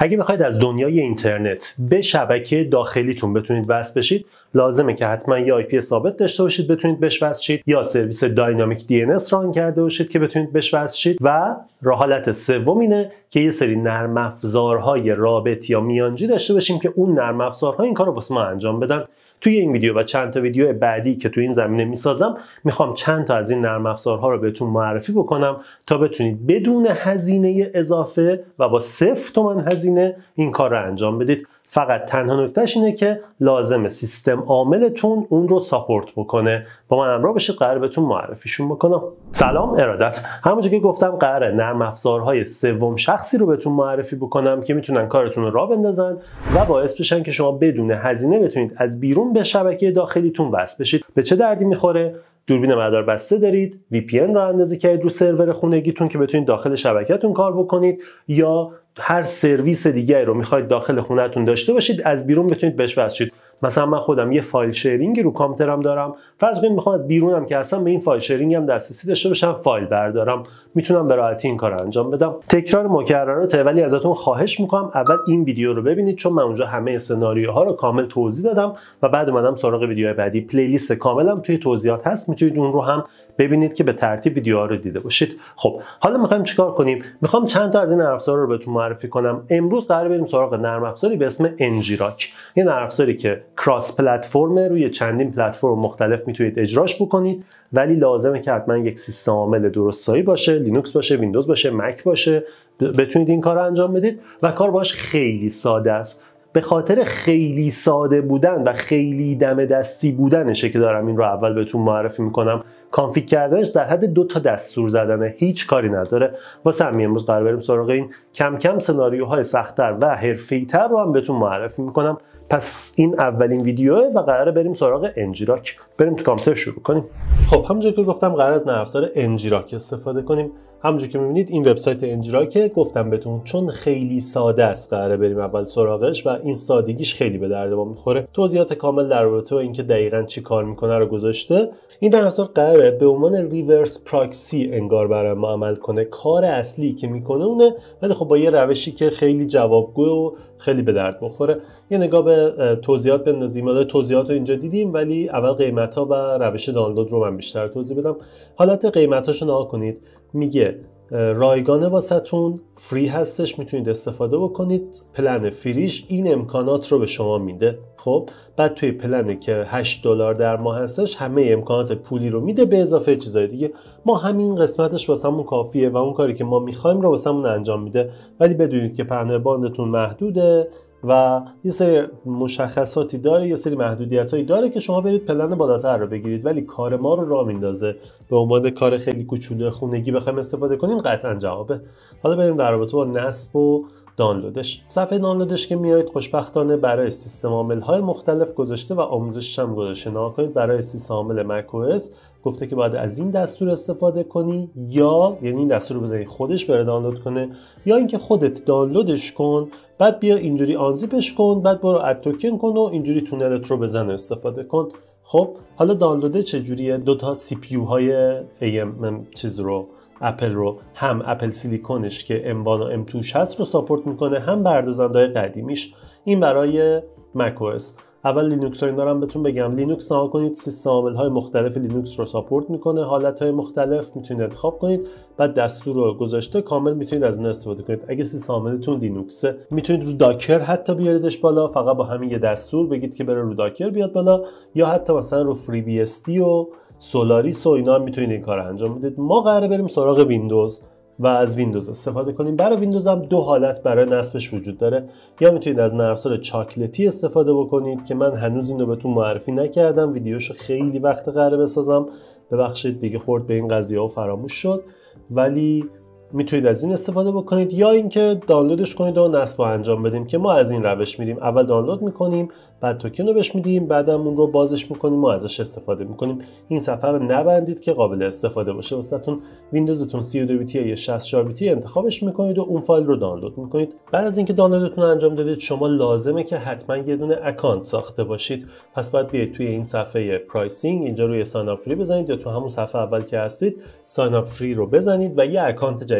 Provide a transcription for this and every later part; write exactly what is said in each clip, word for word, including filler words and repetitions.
اگه بخواید از دنیای اینترنت به شبکه داخلیتون بتونید وصل بشید، لازمه که حتما یه آی پی ثابت داشته باشید بتونید بهش وصل شید، یا سرویس داینامیک دی ان اس ران کرده باشید که بتونید بهش وصل شید، و راه حالت سوم اینه که یه سری نرم افزارهای رابط یا میانجی داشته باشیم که اون نرم افزارها این کارو واسه ما انجام بدن. توی این ویدیو و چند تا ویدیو بعدی که توی این زمینه میسازم میخوام چند تا از این نرم افزارها رو بهتون معرفی بکنم تا بتونید بدون هزینه اضافه و با صفر تومن هزینه این کار رو انجام بدید. فقط تنها نکتهش اینه که لازمه سیستم عاملتون اون رو ساپورت بکنه. با من همراه بشید، قراره بهتون معرفیشون بکنم. سلام، ارادت. همونجوری که گفتم قراره نرم افزارهای سوم شخصی رو بهتون معرفی بکنم که میتونن کارتون رو راه بندازن و باعث بشن که شما بدون هزینه بتونید از بیرون به شبکه داخلیتون وصل بشید. به چه دردی میخوره؟ دوربین مدار بسته دارید، وی پی ان رو اندازی کردید رو سرور خونگیتون که بتونید داخل شبکه‌تون کار بکنید، یا هر سرویس دیگه رو میخواید داخل خونه‌تون داشته باشید از بیرون بتونید بهش وصل شید. مثلا من خودم یه فایل شیرینگی رو کامپیوترم دارم، فرض کنید میخوام از بیرونم که اصلا به این فایل شیرینگ هم دسترسی داشته باشم فایل بردارم، میتونم به راحتی این کارو انجام بدم. تکرار مکرراته، ولی ازتون خواهش میکنم اول این ویدیو رو ببینید چون من اونجا همه سناریوها رو کامل توضیح دادم و بعد اومدم سراغ ویدیوهای بعدی. پلیلیست کاملم توی توضیحات هست، میتونید اون رو هم ببینید که به ترتیب ویدیوها رو دیده باشید. خب حالا میخوایم چیکار کنیم؟ میخوام چند تا از این نرم افزارا رو بهتون معرفی کنم. امروز قراره بریم سراغ نرم افزاری به اسم انجیراک. یه نرم افزاری که کراس پلتفرم، روی چندین پلتفرم مختلف میتونید اجراش بکنید، ولی لازمه که حتما یک سیستم عامل درستایی باشه، لینوکس باشه، ویندوز باشه، مک باشه، بتونید این کار رو انجام بدید و کار باش خیلی ساده است. به خاطر خیلی ساده بودن و خیلی دم دستی بودنشه که دارم این رو اول بهتون معرفی میکنم. کانفیگ کردنش در حد دو تا دستور زدنه، هیچ کاری نداره. واسه همین امروز قرار بریم سراغ این کم کم سناریوهای سخت‌تر و حرفه‌ای‌تر رو هم بهتون معرفی میکنم. پس این اولین ویدیوه و قراره بریم سراغ انجیراک. بریم تو کامپیوتر شروع کنیم. خب همونجوری که گفتم قرار از نرم افزار انجیراک استفاده کنیم. همونجوری که می‌بینید این وبسایت انجیراک، گفتم بهتون چون خیلی ساده است قراره بریم اول سراغش و این سادگیش خیلی به درد ما می‌خوره. توضیحات کامل در رابطه با اینکه دقیقاً چی کار می‌کنه رو گذاشته. این نرم افزار قراره به عنوان ریورس پراکسی انگار برای ما عمل کنه. کار اصلی که می‌کنه اونه، ولی خب با یه روشی که خیلی جوابگو و خیلی به درد بخوره. یه نگاه به توضیحات بندازیم. حالا توضیحات رو اینجا دیدیم، ولی اول قیمت‌ها و روش دانلود رو من بیشتر توضیح بدم. حالت قیمتاشو نگاه کنید. میگه رایگانه واسهتون، فری هستش، میتونید استفاده بکنید. پلن فریش این امکانات رو به شما میده. خب بعد توی پلنی که هشت دلار در ماه هستش همه امکانات پولی رو میده به اضافه چیزای دیگه. ما همین قسمتش واسمون کافیه و اون کاری که ما میخوایم رو واسمون انجام میده، ولی بدونید که پنل باندتون محدوده و یه سری مشخصاتی داره، یه سری محدودیتایی داره که شما برید پلن بالاتر رو بگیرید، ولی کار ما رو راه میندازه. به عنوان کار خیلی کوچولو خونگی بخوایم استفاده کنیم قطعا جوابه. حالا بریم در رابطه با نصب و دانلودش. صفحه دانلودش که میایید خوشبختانه برای سیستم عامل‌های مختلف گذاشته و آموزشش هم گذاشته. نگاه کنید برای سیستم عامل مک او اس گفته که باید از این دستور استفاده کنی، یا یعنی این دستور رو بزنی خودش بره دانلود کنه، یا اینکه خودت دانلودش کن بعد بیا اینجوری آنزیپش کن بعد برو اد توکن کن و اینجوری تونلت رو بزن و استفاده کن. خب حالا دانلود چجوریه؟ دو تا سی پی یو های ای ام چیز رو اپل رو، هم اپل سیلیکونش که ام وان و ام توش هست رو ساپورت میکنه، هم بردازنده‌های قدیمیش. این برای مک او اس. اول لینوکس رو این دارم بهتون بگم. لینوکس نگاه کنید سیستم عامل‌های مختلف لینوکس رو ساپورت میکنه، حالت‌های مختلف میتونید انتخاب کنید، بعد دستور رو گذاشته کامل میتونید از اون استفاده کنید. اگه سیستم عاملتون لینوکسه میتونید رو داکر حتی بیاریدش بالا، فقط با همین یه دستور بگید که بره رو داکر بیاد بالا، یا حتی مثلا رو فری بی اس دی و سولاریس و اینا هم میتونید این کارو انجام بدید. ما قراره بریم سراغ ویندوز و از ویندوز استفاده کنیم. برای ویندوز هم دو حالت برای نصبش وجود داره. یا میتونید از نرم افزار چاکلتی استفاده بکنید که من هنوز اینو بهتون معرفی نکردم، ویدیوشو خیلی وقت قراره بسازم، ببخشید دیگه خورد به این قضیه و فراموش شد، ولی میتونید از این استفاده بکنید. یا اینکه دانلودش کنید و نصب انجام بدیم که ما از این روش میریم. اول دانلود میکنیم، بعد توکن رو بهش میدیم، بعدم اون رو بازش میکنیم و ازش استفاده میکنیم. این صفحه رو نبندید که قابل استفاده باشه واسهتون. ویندوزتون سی و دو بیتی یا شصت و چهار بیتی انتخابش میکنید و اون فایل رو دانلود میکنید. بعد از اینکه دانلودتون انجام دادید شما لازمه که حتما یه دونه اکانت ساخته باشید. پس باید بیاید توی این صفحه پرایسینگ اینجا روی ساین اپ فری بزنید، یا تو همون صفحه اول که هستید ساین اپ فری رو بزنید و یه اکانت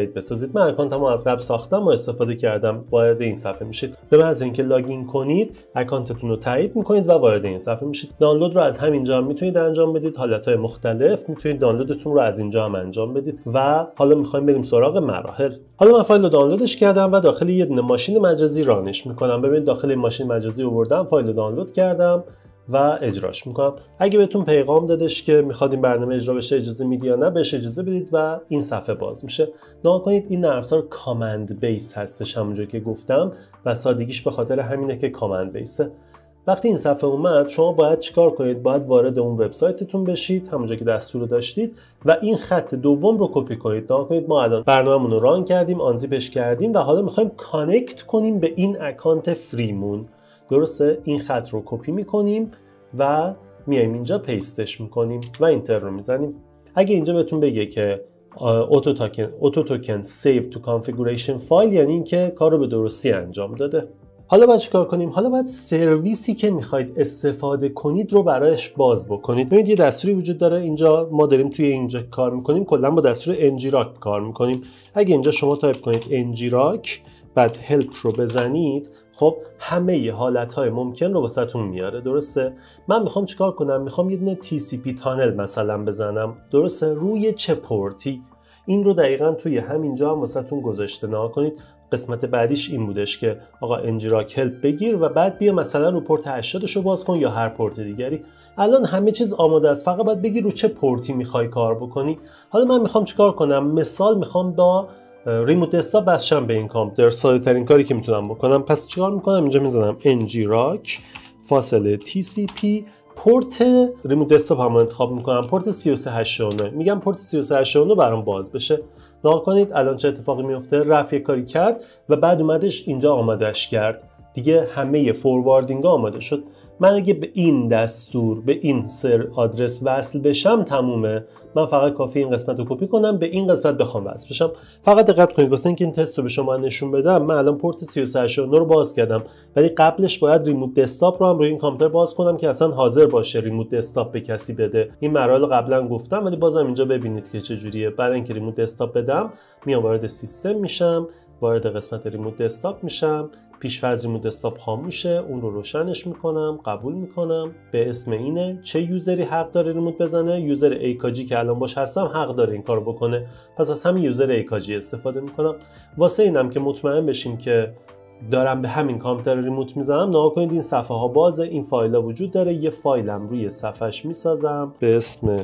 جدید بسازید. من اکانتمو از قبل ساختم و استفاده کردم. وارد این صفحه میشید. به محض اینکه لاگین کنید اکانتتون رو تایید میکنید و وارد این صفحه میشید. دانلود رو از همینجا هم میتونید انجام بدید. حالتهای مختلف میتونید دانلودتون رو از اینجا هم انجام بدید. و حالا میخوایم بریم سراغ مراحل. حالا من فایل رو دانلودش کردم و داخل یه دونه ماشین مجازی رانش میکنم. ببینید داخل این ماشین مجازی آوردم، فایل رو دانلود کردم و اجراش میکنم. اگه بهتون پیغام دادش که میخواد این برنامه اجرا بشه اجازه میدی یا نه، بهش اجازه بدید و این صفحه باز میشه. نگاه کنید این نرم افزار کامند بیس هستش همونجوری که گفتم و سادگیش به خاطر همینه که کامند بیسه. وقتی این صفحه اومد شما باید چیکار کنید؟ باید وارد اون وبسایتتون بشید همونجا که دستور رو داشتید و این خط دوم رو کپی کنید. نگاه کنید ما الان برنامه‌مون رو ران کردیم، آنزیپش کردیم و حالا میخوایم کانکت کنیم به این اکانت فریمون. درسته؟ این خط رو کپی میکنیم و میایم اینجا پیستش میکنیم و اینتر رو میزنیم. اگه اینجا بهتون بگه که اوتو توکن اوتو توکن سیو تو کانفیگوریشن فایل، یعنی اینکه کار رو به درستی انجام داده. حالا باید چیکار کنیم؟ حالا باید سرویسی که میخواید استفاده کنید رو برایش باز بکنید. ببینید یه دستوری وجود داره اینجا، ما داریم توی اینجا کار میکنیم، کلا با دستور ngrok کار میکنیم. اگه اینجا شما تایپ کنید ngrok بعد help رو بزنید، خب همه حالتهای ممکن رو واسهتون میاره. درسته؟ من میخوام چیکار کنم؟ میخوام یه دونه تی سی پی تانل مثلا بزنم. درسته؟ روی چه پورتی؟ این رو دقیقاً توی همینجا هم واسهتون گذاشته. نگاه کنید قسمت بعدیش این بودش که آقا ngrok help بگیر و بعد بیا مثلا رو پورت هشتاد رو باز کن یا هر پورت دیگری. الان همه چیز آماده است، فقط باید بگی رو چه پورتی میخوای کار بکنی. حالا من میخوام چیکار کنم؟ مثال میخوام با ریموت دسکتاپ وصلشم به این کامپیوتر. ساده ترین کاری که میتونم بکنم. پس چیکار میکنم؟ اینجا میزنم ngrok فاصله تی سی پی پورت ریموت دسکتاپ هم انتخاب میکنم، پورت سی و سه هشتاد و نه. میگم پورت سی و سه هشتاد و نه برام باز بشه. نگاه کنید الان چه اتفاقی میفته. رفت یه کاری کرد و بعد اومدش اینجا آمادهش کرد. دیگه همه فورواردینگ ها آماده شد. من اگه به این دستور به این سر آدرس وصل بشم تمومه. من فقط کافی این قسمت رو کپی کنم به این قسمت بخوام وصل بشم. فقط دقت کنید واسه اینکه این تست رو به شما نشون بدم، من الان پورت سی و سه هشتاد و نه رو باز کردم، ولی قبلش باید ریموت دسکتاپ رو هم روی این کامپیوتر باز کنم که اصلا حاضر باشه ریموت دسکتاپ به کسی بده. این مراحل قبلا گفتم ولی بازم اینجا ببینید که چه جوریه. برای اینکه ریموت دسکتاپ بدم میام وارد سیستم میشم، وارد قسمت ریموت دسکتاپ میشم، پیش‌فرض ریموت دسکتاپ خاموشه، اون رو روشنش میکنم، قبول میکنم. به اسم اینه چه یوزری حق داره ریموت بزنه؟ یوزر ایکاجی که الان باش هستم حق داره این کارو بکنه. پس از همین یوزر ایکاجی استفاده میکنم. واسه اینم که مطمئن بشیم که دارم به همین کامپیوتر ریموت میزنم، نگاه کنید این صفحه ها بازه، این فایل ها وجود داره. یه فایلم روی صفحش میسازم به اسم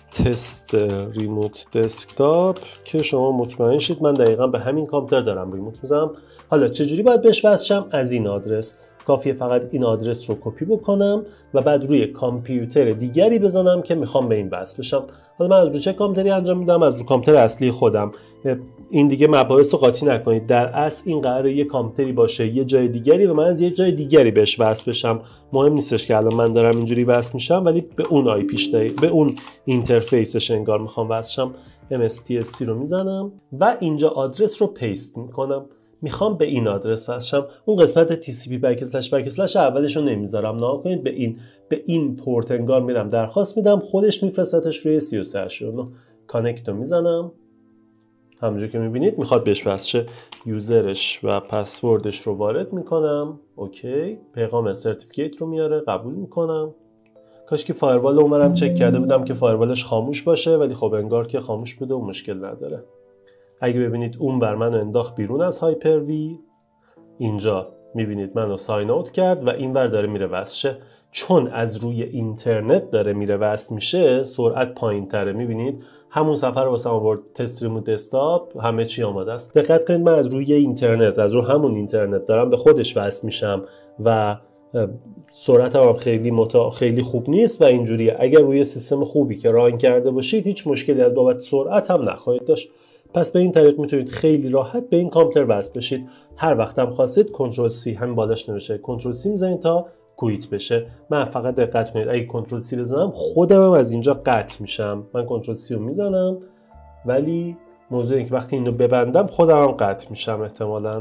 تست ریموت دسکتاپ که شما مطمئن شید من دقیقاً به همین کامپیوتر دارم ریموت میزنم. حالا چجوری باید بهش وصل شم؟ از این آدرس. کافیه فقط این آدرس رو کپی بکنم و بعد روی کامپیوتر دیگری بزنم که میخوام به این وصل بشم. حالا من از رو چه کامپیوتری انجام میدم؟ از رو کامپیوتر اصلی خودم. این دیگه مباحث رو قاطی نکنید. در اصل این قراره یه کامپیوتری باشه یه جای دیگری و من از یه جای دیگری بهش وصل بشم. مهم نیستش که الان من دارم اینجوری وصل میشم، ولی به اون آی پیش به اون اینترفیسش انگار میخوام وصل شم. ام اس تی اس سی رو میزنم و اینجا آدرس رو پیست میکنم. میخوام به این آدرس وصل شم. اون قسمت تی سی پی بک اسلش بک اسلش اولش رو نمیذارم. نگاه کنید به این به این پورت انگار میرم درخواست میدم، خودش میفرستتش روی سی و سه هشتاد و نه. کانکت رو میزنم. همونجوری که میبینید میخواد بهش وصل شه. یوزرش و پسوردش رو وارد میکنم. اوکی. پیغام سرتیفیکیت رو میاره، قبول میکنم. کاش که فایروال اونورم چک کرده بودم که فایروالش خاموش باشه، ولی خب انگار که خاموش بوده و مشکل نداره. اگه ببینید اون بر منو انداخت بیرون از هایپر وی، اینجا میبینید منو ساین اوت کرد و این ور داره میره وصل شه. چون از روی اینترنت داره میره وصل میشه سرعت پایین تره. میبینید همون سفر رو واسه آورد تست ریموت دسکتاپ، همه چی آماده است. دقت کنید من از روی اینترنت از رو همون اینترنت دارم به خودش وصل میشم و سرعت هم خیلی متا... خیلی خوب نیست و اینجوریه. اگر روی سیستم خوبی که ران کرده باشید هیچ مشکلی از بابت سرعت هم نخواهید داشت. پس به این طریق میتونید خیلی راحت به این کامپیوتر وصل بشید. هر وقت هم خواستید کنترل سی، همین بالاش نوشته کنترل سی میزنید تا کویت بشه. من فقط دقت کنید اگه کنترل سی بزنم خودم هم از اینجا قطع میشم. من کنترل سی رو میزنم ولی موضوع اینه که وقتی اینو ببندم خودم هم قطع میشم احتمالاً.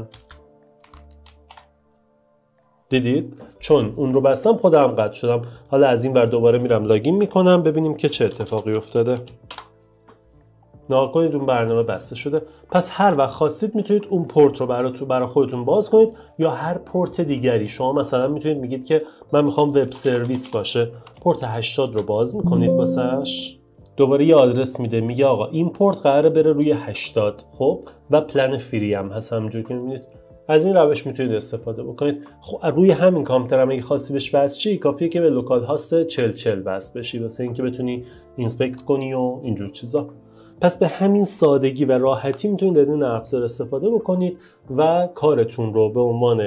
دیدید؟ چون اون رو بستم خودم هم قطع شدم. حالا از این ور دوباره میرم لاگین میکنم ببینیم که چه اتفاقی افتاده. نگاه کنید اون برنامه بسته شده. پس هر وقت خواستید میتونید اون پورت رو براتون برای خودتون باز کنید یا هر پورت دیگری. شما مثلا میتونید میگید که من میخوام وب سرویس باشه، پورت هشتاد رو باز میکنید واسش، دوباره یه آدرس میده، میگه آقا این پورت قراره بره روی هشتاد، خب و پلن فری هم هست. همونجوری که میبینید از این روش میتونید استفاده بکنید. خب روی همین کامپیوتر هم اگه خواستی بهش وصل چی، کافیه که به لوکال هاست چهل چهل وصل بشی واسه اینکه بتونی اینسپکت کنی و اینجور چیزا. پس به همین سادگی و راحتی میتونید از این نرم افزار استفاده بکنید و کارتون رو به عنوان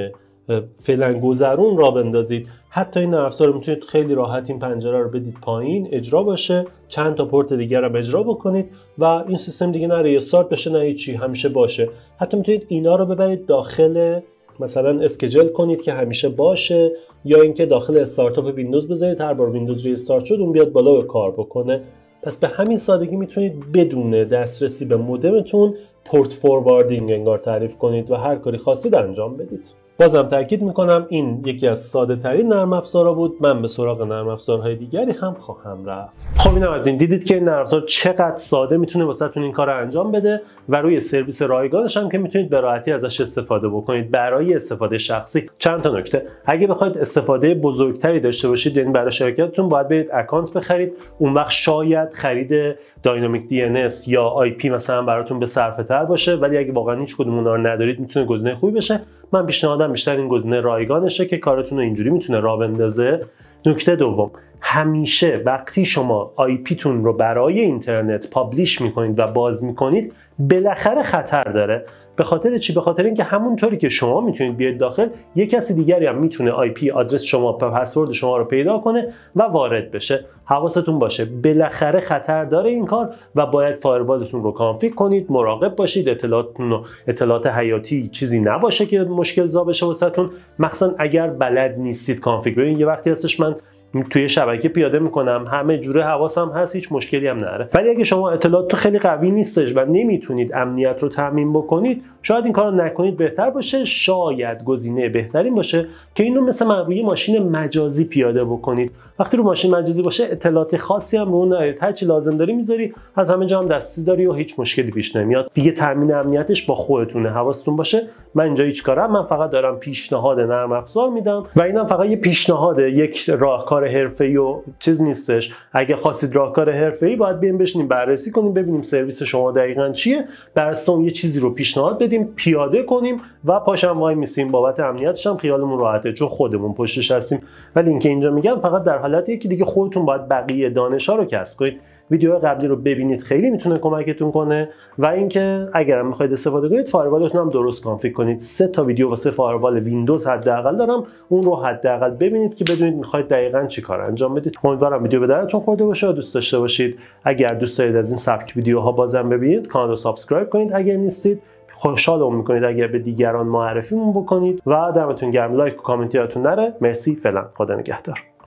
فعلا گذرون را بندازید. حتی این نرم افزار رو میتونید خیلی راحت این پنجره رو بدید پایین اجرا باشه، چند تا پورت دیگر هم اجرا بکنید و این سیستم دیگه نه ریستارت بشه نه چی، همیشه باشه. حتی میتونید اینا رو ببرید داخل مثلا اسکیجول کنید که همیشه باشه، یا اینکه داخل استارتاپ ویندوز بذارید هر بار ویندوز ریستارت شد اون بیاد بالا و کار بکنه. پس به همین سادگی میتونید بدون دسترسی به مودمتون پورت فورواردینگ انگار تعریف کنید و هر کاری خواستید انجام بدید. بازم تاکید میکنم این یکی از ساده ترین نرم افزارها بود. من به سراغ نرم افزارهای دیگری هم خواهم رفت. خب اینم از این. دیدید که این نرم افزار چقدر ساده میتونه واسهتون این کار رو انجام بده و روی سرویس رایگانش هم که میتونید به راحتی ازش استفاده بکنید برای استفاده شخصی. چند تا نکته: اگه بخواید استفاده بزرگتری داشته باشید، یعنی برای شرکتتون، باید برید اکانت بخرید. اون وقت شاید خرید داینامیک دی ان اس یا آی پی مثلا براتون به صرفه تر باشه، ولی اگه واقعا هیچ کدوم اونها رو ندارید میتونه گزینه خوبی بشه. من پیشنهادم بیشتر این گزینه رایگانشه که کارتون رو اینجوری میتونه راه بندازه. نکته دوم: همیشه وقتی شما آی پی تون رو برای اینترنت پابلیش میکنید و باز میکنید بالاخره خطر داره. به خاطر چی؟ به خاطر اینکه همونطوری که شما میتونید بیاید داخل، یک کسی دیگری هم میتونه آی پی آدرس شما و پسورد شما رو پیدا کنه و وارد بشه. حواستون باشه، بالاخره خطر داره این کار و باید فایروالتون رو کانفیگ کنید، مراقب باشید اطلاعاتتون و اطلاعات حیاتی چیزی نباشه که مشکل زا بشه واسهتون، مخصوصا اگر بلد نیستید کانفیگ. ببین یه وقتی هستش من توی شبکه پیاده میکنم، همه جوره حواسم هست، هیچ مشکلی هم نره، ولی اگه شما اطلاعات خیلی قوی نیستش و نمیتونید امنیت رو تامین بکنید، شاید این کارو نکنید بهتر باشه. شاید گزینه بهترین باشه که اینو مثل روی ماشین مجازی پیاده بکنید. وقتی رو ماشین مجازی باشه اطلاعات خاصی هم رو اون نداری، هر چی لازم داری میذاری، از همه جا هم دستی داری و هیچ مشکلی پیش نمیاد. دیگه تامین امنیتش با خودتونه، حواستون باشه. من اینجا هیچ کارم، من فقط دارم پیشنهاد نرم افزار میدم و اینم فقط یه پیشنهاده، یک راهکار حرفه‌ای و چیز نیستش. اگه خواستید راهکار حرفه‌ای باید بیایم بشینیم بررسی کنیم ببینیم سرویس شما دقیقاً چیه، برسون یه چیزی رو پیشنهاد بدیم، پیاده کنیم و پاشم وای میسیم. بابت امنیتش هم خیالمون راحته چون خودمون پشتش هستیم. ولی اینکه اینجا میگم فقط در حالتیه که دیگه خودتون باید بقیه دانش‌ها رو کسب کنید. ویدیو قبلی رو ببینید، خیلی میتونه کمکتون کنه. و اینکه اگرم میخواید استفاده کنید، فایروالتون هم درست کانفیگ کنید. سه تا ویدیو واسه فایروال ویندوز حداقل دارم، اون رو حداقل ببینید که بدونید میخواید دقیقاً چی کار انجام بدید. امیدوارم ویدیو به درتون خورده باشه و دوست داشته باشید. اگر دوست دارید از این سبک ویدیوها بازم ببینید، کانال رو سابسکرایب کنید. اگر نیستید خوشحالم میکنید اگر به دیگران معرفیمون بکنید و دمتون گرم. لایک و کامنت یادتون نره. مرسی. فعلا خدا نگهدار.